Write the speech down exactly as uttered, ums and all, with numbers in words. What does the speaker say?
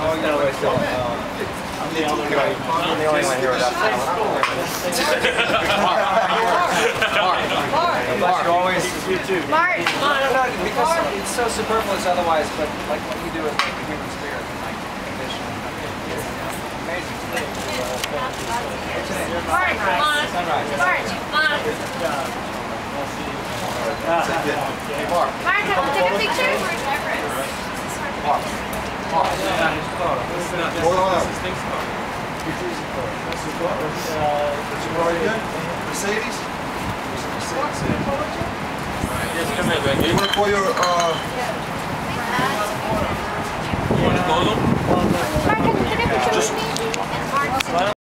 I'm the only one here without that. Mark. Mark. You always. You too. Mark. No, no, no, because it's so superfluous otherwise, but like what you do with like the human spirit, like condition. Amazing. Mark. Sunrise. Mark. Mark. Mark. Mark, can we take a picture? Mark. Mark. Hold on. Mercedes? Yes, come here, baby. You want to call your, uh... You want to call them? Mark, can we take a picture with me? And Mark.